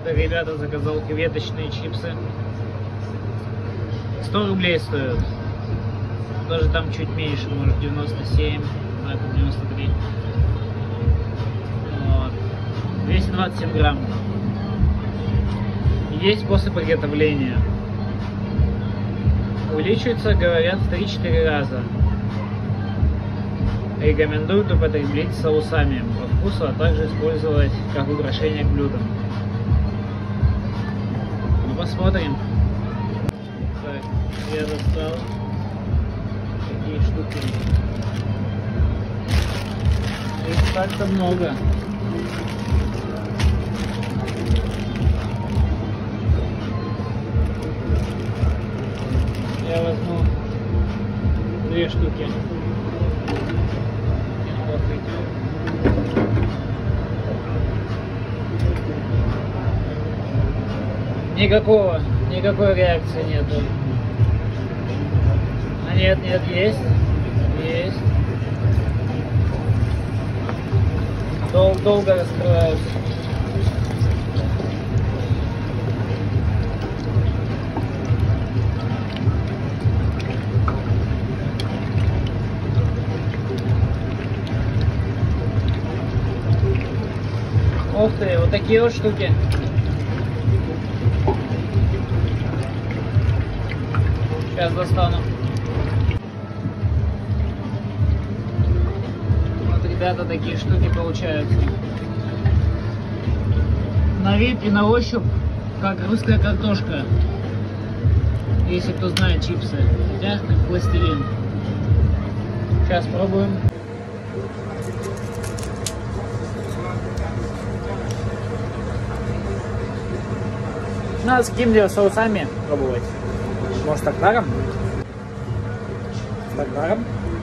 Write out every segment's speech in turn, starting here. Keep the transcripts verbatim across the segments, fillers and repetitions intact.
ребята, заказал креветочные чипсы. сто рублей стоят. Даже там чуть меньше, может девяносто семь, а это девяносто три. Вот. двести двадцать семь грамм. Есть после приготовления. Увеличивается, говорят, в три-четыре раза. Рекомендуют употребить с соусами по вкусу, а также использовать как украшение к блюдам. Ну, посмотрим. Так, я достал такие штуки. Их так-то много. Я возьму две штуки. Никакого, никакой реакции нету. А нет, нет, есть, есть. Дол долго раскрываюсь. Ух ты, вот такие вот штуки. Сейчас достану. Вот, ребята, такие штуки получаются. На вид и на ощупь, как русская картошка. Если кто знает чипсы. Хотя, как пластилин. Сейчас пробуем. Надо с какими-то соусами пробовать. Может, с тартаром? С тартаром?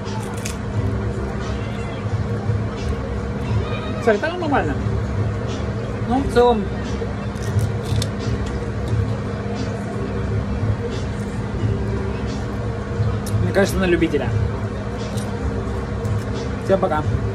С тартаром нормально. Ну, в целом... Мне кажется, на любителя. Всем пока.